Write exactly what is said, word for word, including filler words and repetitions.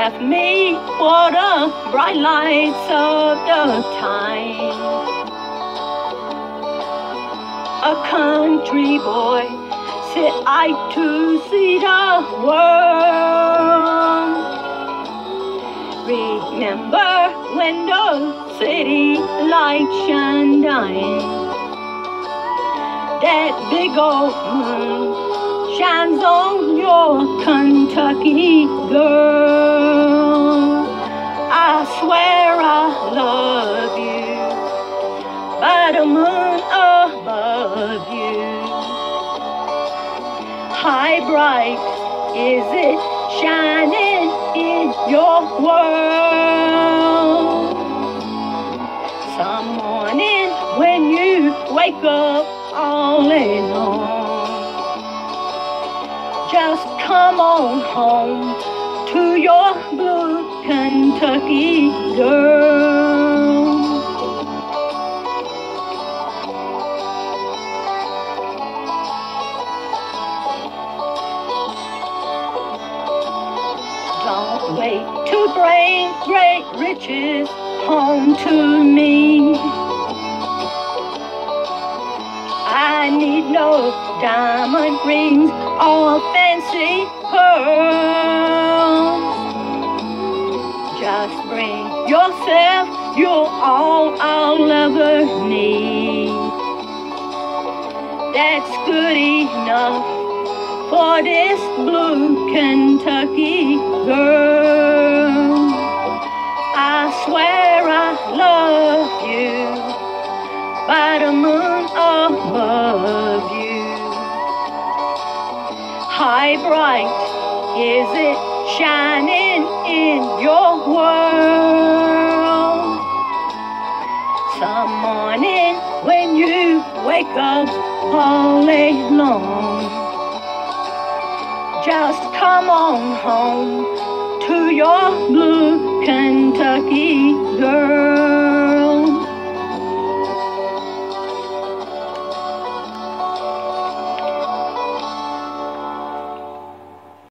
left me for the bright lights of the time. A country boy said I to see the world. Remember when the city lights shine down, that big old moon shines on your Kentucky girl. I swear I love you by the moon above you. How bright is it shining in your world? Some morning when you wake up all alone, just come on home to your blue Kentucky girl. Don't wait to bring great riches home to me. I need no diamond rings or fancy pearls. Just bring yourself, you're all I'll ever need. That's good enough for this blue Kentucky girl. I swear I love you by the moon above you. How bright is it shining in your world? Some morning when you wake up all alone, just come on home to your blue Kentucky girl.